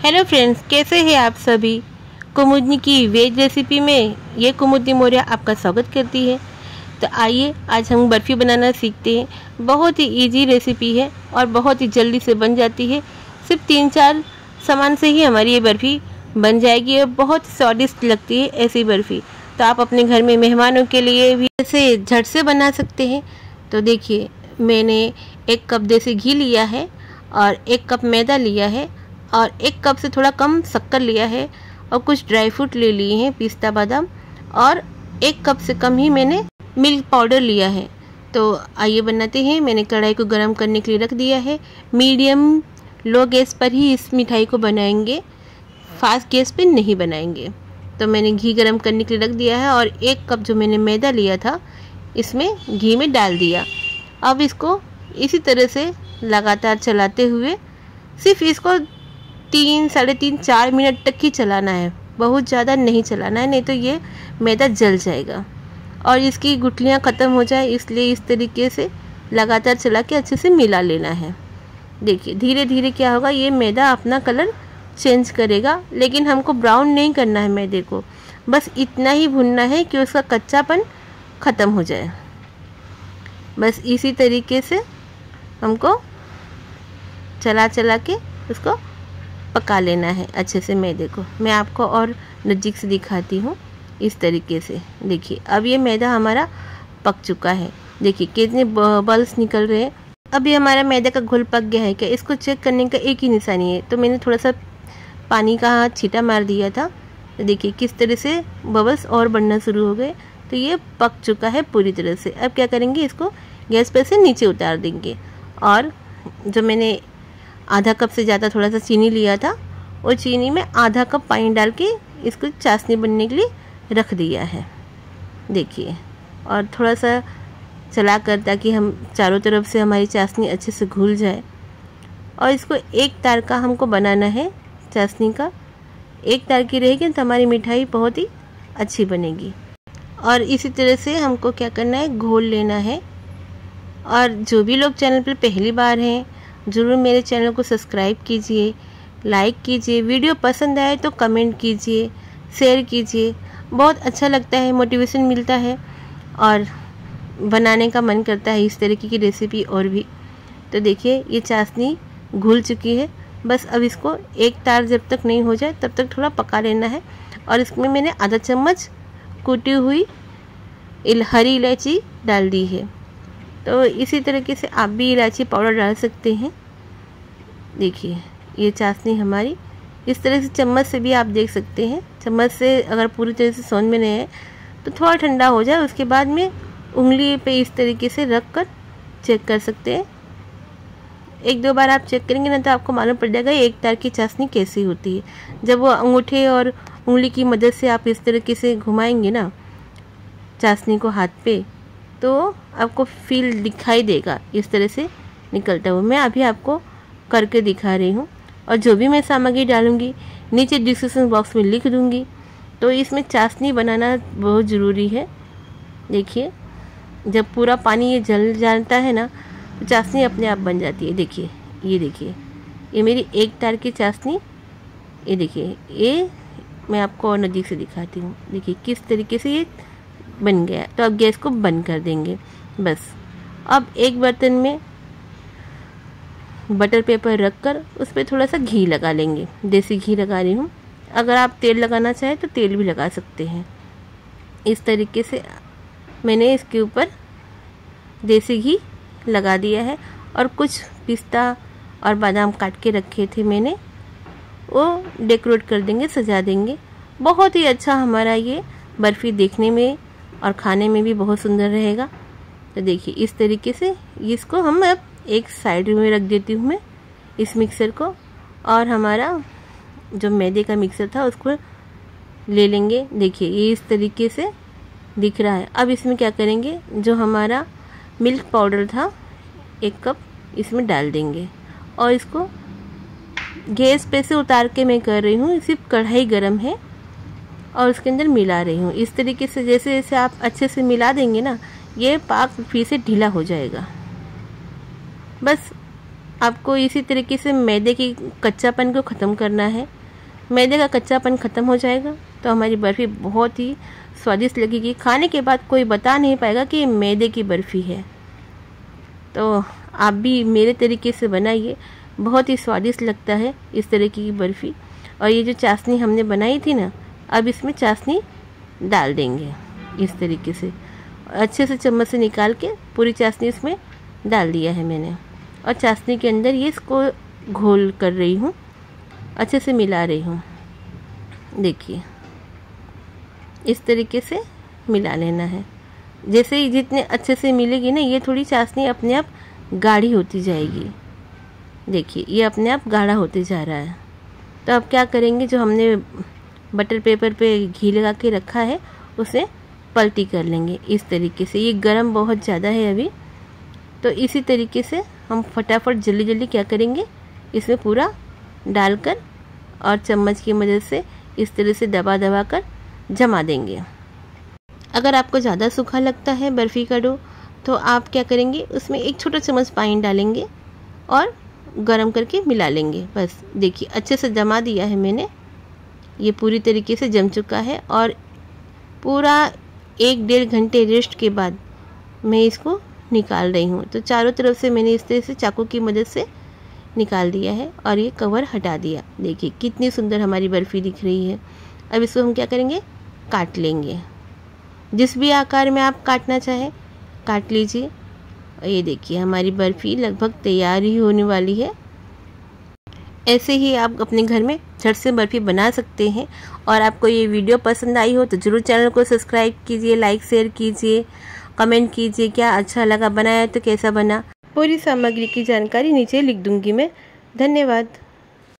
Hello friends, कैसे हैं आप सभी। कुमुदनी की वेज रेसिपी में ये कुमुदनी मौर्य आपका स्वागत करती है। तो आइए आज हम बर्फ़ी बनाना सीखते हैं। बहुत ही इजी रेसिपी है और बहुत ही जल्दी से बन जाती है। सिर्फ 3-4 सामान से ही हमारी ये बर्फ़ी बन जाएगी और बहुत स्वादिष्ट लगती है ऐसी बर्फ़ी। तो आप अपने घर में मेहमानों के लिए भी ऐसे झट से बना सकते हैं। तो देखिए, मैंने 1 कप देसी घी लिया है और 1 कप मैदा लिया है और 1 कप से थोड़ा कम शक्कर लिया है और कुछ ड्राई फ्रूट ले लिए हैं, पिस्ता बादाम, और 1 कप से कम ही मैंने मिल्क पाउडर लिया है। तो आइए बनाते हैं। मैंने कढ़ाई को गर्म करने के लिए रख दिया है। मीडियम लो गैस पर ही इस मिठाई को बनाएंगे, फास्ट गैस पे नहीं बनाएंगे। तो मैंने घी गर्म करने के लिए रख दिया है और 1 कप जो मैंने मैदा लिया था इसमें घी में डाल दिया। अब इसको इसी तरह से लगातार चलाते हुए सिर्फ इसको 3-3.5-4 मिनट तक ही चलाना है, बहुत ज़्यादा नहीं चलाना है, नहीं तो ये मैदा जल जाएगा और इसकी गुठलियाँ ख़त्म हो जाए। इसलिए इस तरीके से लगातार चला के अच्छे से मिला लेना है। देखिए धीरे धीरे क्या होगा, ये मैदा अपना कलर चेंज करेगा, लेकिन हमको ब्राउन नहीं करना है मैदे को, बस इतना ही भुनना है कि उसका कच्चापन ख़त्म हो जाए। बस इसी तरीके से हमको चला चला के उसको पका लेना है अच्छे से मैदे को। मैं आपको और नज़दीक से दिखाती हूँ इस तरीके से। देखिए अब ये मैदा हमारा पक चुका है। देखिए कितने बल्स निकल रहे हैं। अभी हमारा मैदा का घोल पक गया है क्या, इसको चेक करने का एक ही निशानी है। तो मैंने थोड़ा सा पानी का छींटा मार दिया था, तो देखिए किस तरह से बबल्स और बनना शुरू हो गए। तो ये पक चुका है पूरी तरह से। अब क्या करेंगे, इसको गैस पर से नीचे उतार देंगे और जो मैंने आधा कप से ज़्यादा थोड़ा सा चीनी लिया था, और चीनी में आधा कप पानी डाल के इसको चाशनी बनने के लिए रख दिया है। देखिए, और थोड़ा सा चला कर ताकि हम चारों तरफ से हमारी चाशनी अच्छे से घुल जाए। और इसको एक तार का हमको बनाना है चाशनी का। एक तार की रहेगी तो हमारी मिठाई बहुत ही अच्छी बनेगी। और इसी तरह से हमको क्या करना है, घोल लेना है। और जो भी लोग चैनल पर पहली बार हैं, ज़रूर मेरे चैनल को सब्सक्राइब कीजिए, लाइक कीजिए, वीडियो पसंद आए तो कमेंट कीजिए, शेयर कीजिए। बहुत अच्छा लगता है, मोटिवेशन मिलता है और बनाने का मन करता है इस तरीके की रेसिपी और भी। तो देखिए ये चाशनी घुल चुकी है। बस अब इसको एक तार जब तक नहीं हो जाए तब तक थोड़ा पका लेना है। और इसमें मैंने आधा चम्मच कूटी हुई हरी इलायची डाल दी है। तो इसी तरीके से आप भी इलायची पाउडर डाल सकते हैं। देखिए ये चाशनी हमारी इस तरह से चम्मच से भी आप देख सकते हैं। चम्मच से अगर पूरी तरह से समझ में नहीं है तो थोड़ा ठंडा हो जाए, उसके बाद में उंगली पे इस तरीके से रख कर चेक कर सकते हैं। 1-2 बार आप चेक करेंगे ना तो आपको मालूम पड़ जाएगा एक तार की चाशनी कैसी होती है। जब वो अंगूठे और उंगली की मदद से आप इस तरीके से घुमाएंगे ना चाशनी को हाथ पे, तो आपको फील दिखाई देगा इस तरह से निकलता हुआ। मैं अभी आपको करके दिखा रही हूँ और जो भी मैं सामग्री डालूँगी नीचे डिस्क्रिप्शन बॉक्स में लिख दूँगी। तो इसमें चाशनी बनाना बहुत ज़रूरी है। देखिए जब पूरा पानी ये जल जाता है ना तो चाशनी अपने आप बन जाती है। देखिए ये मेरी एक तार की चाशनी, ये देखिए, ये मैं आपको और नज़दीक से दिखाती हूँ। देखिए किस तरीके से ये बन गया। तो अब गैस को बंद कर देंगे। बस अब एक बर्तन में बटर पेपर रख कर उस पर थोड़ा सा घी लगा लेंगे। देसी घी लगा रही हूँ, अगर आप तेल लगाना चाहें तो तेल भी लगा सकते हैं। इस तरीके से मैंने इसके ऊपर देसी घी लगा दिया है और कुछ पिस्ता और बादाम काट के रखे थे मैंने, वो डेकोरेट कर देंगे, सजा देंगे। बहुत ही अच्छा हमारा ये बर्फ़ी देखने में और खाने में भी बहुत सुंदर रहेगा। तो देखिए इस तरीके से इसको हम अब एक साइड में रख देती हूँ मैं इस मिक्सर को, और हमारा जो मैदे का मिक्सर था उसको ले लेंगे। देखिए ये इस तरीके से दिख रहा है। अब इसमें क्या करेंगे, जो हमारा मिल्क पाउडर था 1 कप इसमें डाल देंगे और इसको गैस पे से उतार के मैं कर रही हूँ, सिर्फ कढ़ाई गरम है और उसके अंदर मिला रही हूँ। इस तरीके से जैसे जैसे आप अच्छे से मिला देंगे ना, ये पाक फिर से ढीला हो जाएगा। बस आपको इसी तरीके से मैदे की कच्चापन को ख़त्म करना है। मैदे का कच्चापन ख़त्म हो जाएगा तो हमारी बर्फ़ी बहुत ही स्वादिष्ट लगेगी। खाने के बाद कोई बता नहीं पाएगा कि ये मैदे की बर्फ़ी है। तो आप भी मेरे तरीके से बनाइए, बहुत ही स्वादिष्ट लगता है इस तरीके की बर्फ़ी। और ये जो चाशनी हमने बनाई थी ना, अब इसमें चाशनी डाल देंगे इस तरीके से। अच्छे से चम्मच से निकाल के पूरी चाशनी इसमें डाल दिया है मैंने, और चाशनी के अंदर ये इसको घोल कर रही हूँ, अच्छे से मिला रही हूँ। देखिए इस तरीके से मिला लेना है। जैसे ही जितने अच्छे से मिलेगी ना, ये थोड़ी चाशनी अपने आप गाढ़ी होती जाएगी। देखिए ये अपने आप गाढ़ा होते जा रहा है। तो अब क्या करेंगे, जो हमने बटर पेपर पे घी लगा के रखा है उसे पलटी कर लेंगे इस तरीके से। ये गरम बहुत ज़्यादा है अभी, तो इसी तरीके से हम फटाफट जल्दी जल्दी क्या करेंगे, इसमें पूरा डालकर और चम्मच की मदद से इस तरह से दबा दबा कर जमा देंगे। अगर आपको ज़्यादा सूखा लगता है बर्फ़ी का डो, तो आप क्या करेंगे, उसमें एक छोटा चम्मच पानी डालेंगे और गरम करके मिला लेंगे। बस देखिए अच्छे से जमा दिया है मैंने, ये पूरी तरीके से जम चुका है। और पूरा 1-1.5 घंटे रेस्ट के बाद मैं इसको निकाल रही हूँ। तो चारों तरफ से मैंने इस तरह से चाकू की मदद से निकाल दिया है और ये कवर हटा दिया। देखिए कितनी सुंदर हमारी बर्फ़ी दिख रही है। अब इसको हम क्या करेंगे, काट लेंगे। जिस भी आकार में आप काटना चाहें काट लीजिए। और ये देखिए हमारी बर्फ़ी लगभग तैयार ही होने वाली है। ऐसे ही आप अपने घर में झट से बर्फ़ी बना सकते हैं। और आपको ये वीडियो पसंद आई हो तो ज़रूर चैनल को सब्सक्राइब कीजिए, लाइक शेयर कीजिए, कमेंट कीजिए क्या अच्छा लगा, बनाया तो कैसा बना। पूरी सामग्री की जानकारी नीचे लिख दूंगी मैं। धन्यवाद।